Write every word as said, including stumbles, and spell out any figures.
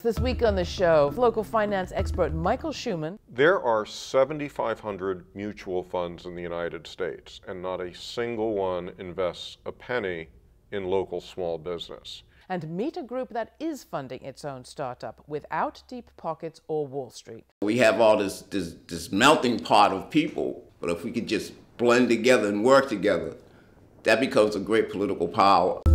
This week on the show, local finance expert Michael Shuman. There are seventy-five hundred mutual funds in the United States, and not a single one invests a penny in local small business. And meet a group that is funding its own startup without deep pockets or Wall Street. We have all this, this, this melting pot of people, but if we could just blend together and work together, that becomes a great political power.